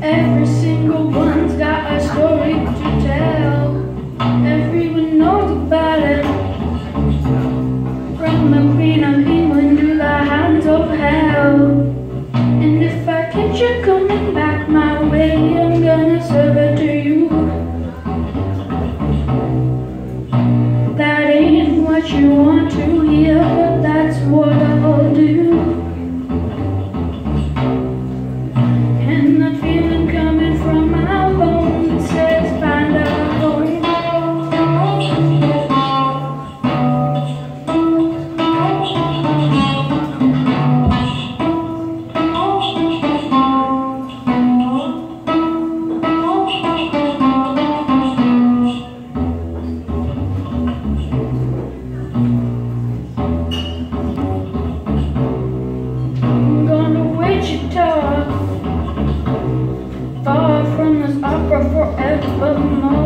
Every single one's got a story to tell. Everyone knows about it. From the Queen of England to the hands of hell. And if I catch you coming back my way, I'm gonna serve it to you. That ain't what you want to hear, but that's what I'll do. And that feeling coming from my bones says find a home. I'm gonna Wichita, far from this opera forevermore.